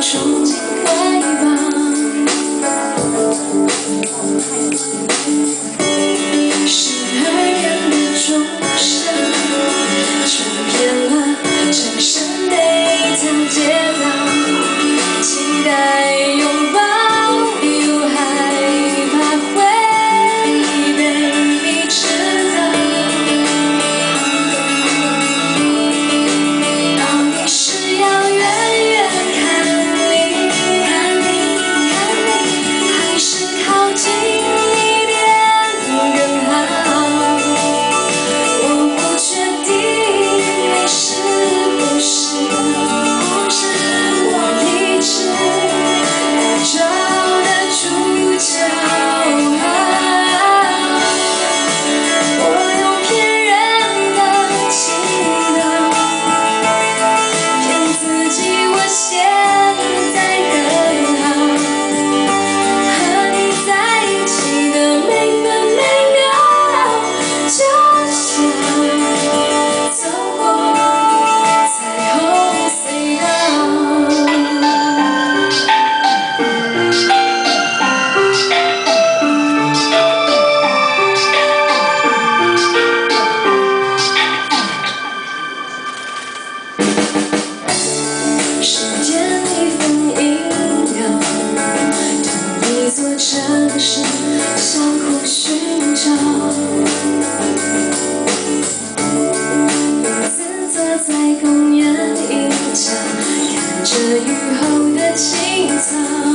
冲进怀抱。12点的钟声，传遍了城市每条街道，期待拥抱，又害怕会被你知道。到底是要远远看你，还是靠近一点更好？我不确定你是不是我一直在找的主角。我用骗人的情调骗自己，我现在更好。和你在一起的每分每秒，就像走过彩虹隧道。时间一分一秒，同一座城市相互寻找。独自坐在公园一角，看着雨后的青草。